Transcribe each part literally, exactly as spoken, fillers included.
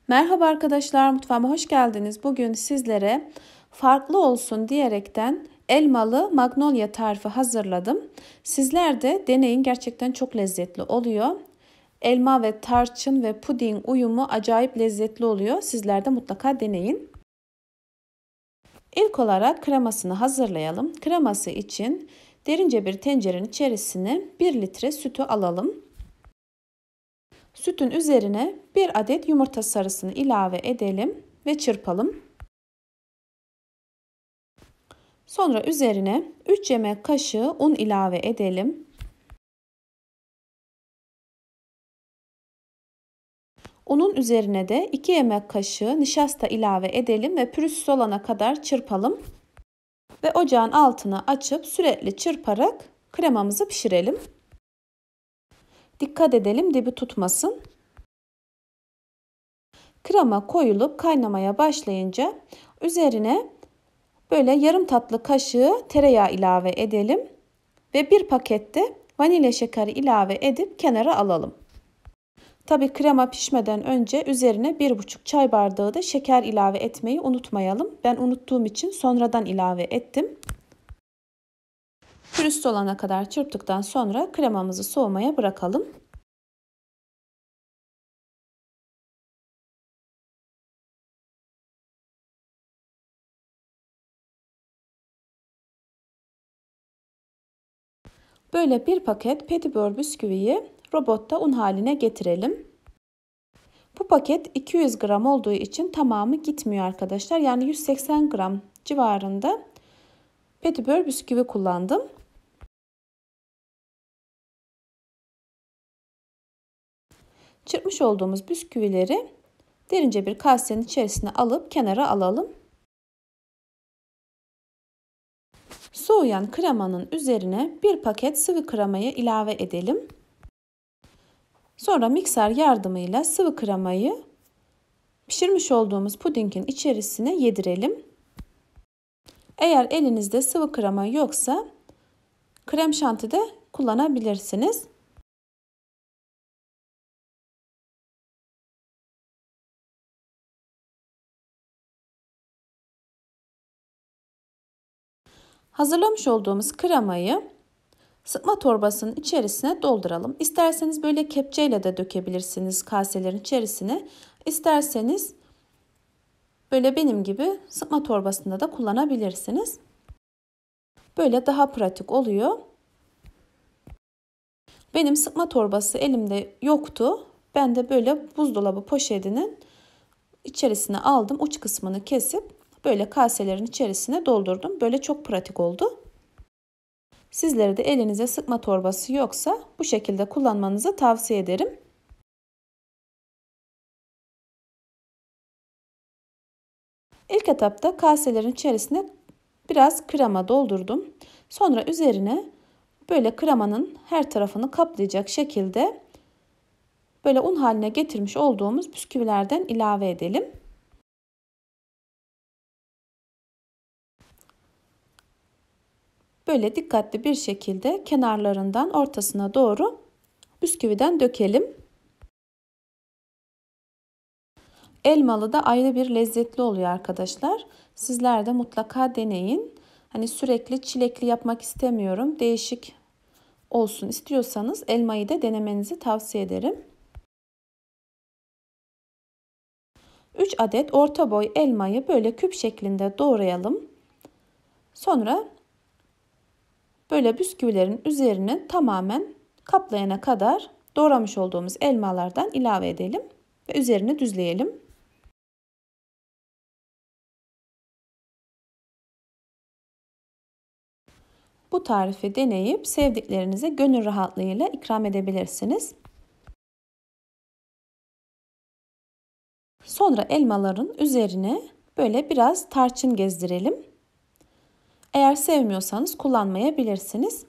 Merhaba arkadaşlar, mutfağıma hoş geldiniz. Bugün sizlere farklı olsun diyerekten elmalı magnolia tarifi hazırladım. Sizler de deneyin, gerçekten çok lezzetli oluyor. Elma ve tarçın ve puding uyumu acayip lezzetli oluyor. Sizler de mutlaka deneyin. İlk olarak kremasını hazırlayalım. Kreması için derince bir tencerenin içerisine bir litre sütü alalım. Sütün üzerine bir adet yumurta sarısını ilave edelim ve çırpalım. Sonra üzerine üç yemek kaşığı un ilave edelim. Unun üzerine de iki yemek kaşığı nişasta ilave edelim ve pürüzsüz olana kadar çırpalım. Ve ocağın altını açıp sürekli çırparak kremamızı pişirelim. Dikkat edelim dibi tutmasın. Krema koyulup kaynamaya başlayınca üzerine böyle yarım tatlı kaşığı tereyağı ilave edelim ve bir pakette vanilya şekeri ilave edip kenara alalım. Tabi krema pişmeden önce üzerine bir buçuk çay bardağı da şeker ilave etmeyi unutmayalım. Ben unuttuğum için sonradan ilave ettim. Pürüzsüz olana kadar çırptıktan sonra kremamızı soğumaya bırakalım. Böyle bir paket petibör bisküviyi robotta un haline getirelim. Bu paket iki yüz gram olduğu için tamamı gitmiyor arkadaşlar. Yani yüz seksen gram civarında petibör bisküvi kullandım. Çırpmış olduğumuz bisküvileri derince bir kasenin içerisine alıp kenara alalım. Soğuyan kremanın üzerine bir paket sıvı kremayı ilave edelim. Sonra mikser yardımıyla sıvı kremayı pişirmiş olduğumuz pudingin içerisine yedirelim. Eğer elinizde sıvı krema yoksa krem şanti de kullanabilirsiniz. Hazırlamış olduğumuz kremayı sıkma torbasının içerisine dolduralım. İsterseniz böyle kepçeyle de dökebilirsiniz kaselerin içerisine. İsterseniz böyle benim gibi sıkma torbasında da kullanabilirsiniz. Böyle daha pratik oluyor. Benim sıkma torbası elimde yoktu. Ben de böyle buzdolabı poşetinin içerisine aldım. Uç kısmını kesip böyle kaselerin içerisine doldurdum. Böyle çok pratik oldu. Sizlere de elinize sıkma torbası yoksa bu şekilde kullanmanızı tavsiye ederim. İlk etapta kaselerin içerisine biraz krema doldurdum. Sonra üzerine böyle kremanın her tarafını kaplayacak şekilde böyle un haline getirmiş olduğumuz bisküvilerden ilave edelim. Böyle dikkatli bir şekilde kenarlarından ortasına doğru bisküviden dökelim. Elmalı da ayrı bir lezzetli oluyor arkadaşlar. Sizler de mutlaka deneyin. Hani sürekli çilekli yapmak istemiyorum, değişik olsun istiyorsanız elmayı da denemenizi tavsiye ederim. üç adet orta boy elmayı böyle küp şeklinde doğrayalım. Sonra böyle bisküvilerin üzerine tamamen kaplayana kadar doğramış olduğumuz elmalardan ilave edelim ve üzerine düzleyelim. Bu tarifi deneyip sevdiklerinize gönül rahatlığıyla ikram edebilirsiniz. Sonra elmaların üzerine böyle biraz tarçın gezdirelim. Eğer sevmiyorsanız kullanmayabilirsiniz.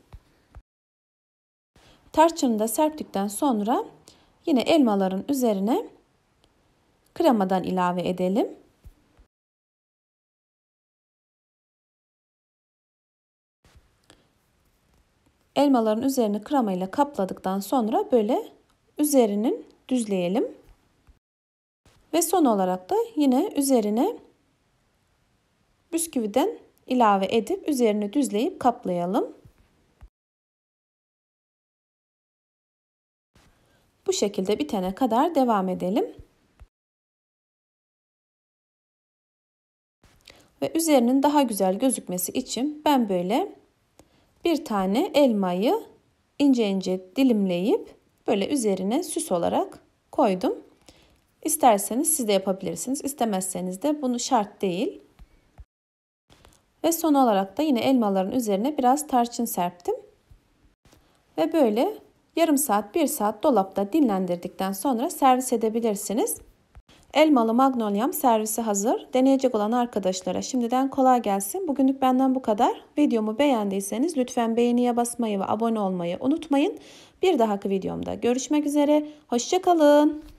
Tarçını da serptikten sonra yine elmaların üzerine kremadan ilave edelim. Elmaların üzerini kremayla kapladıktan sonra böyle üzerinin düzleyelim. Ve son olarak da yine üzerine bisküviden ilave edip üzerine düzleyip kaplayalım. Bu şekilde bitene kadar devam edelim. Ve üzerinin daha güzel gözükmesi için ben böyle bir tane elmayı ince ince dilimleyip böyle üzerine süs olarak koydum. İsterseniz siz de yapabilirsiniz. İstemezseniz de bunu şart değil. Ve son olarak da yine elmaların üzerine biraz tarçın serptim. Ve böyle yarım saat, bir saat dolapta dinlendirdikten sonra servis edebilirsiniz. Elmalı magnolyam servisi hazır. Deneyecek olan arkadaşlara şimdiden kolay gelsin. Bugünlük benden bu kadar. Videomu beğendiyseniz lütfen beğeniye basmayı ve abone olmayı unutmayın. Bir dahaki videomda görüşmek üzere. Hoşça kalın.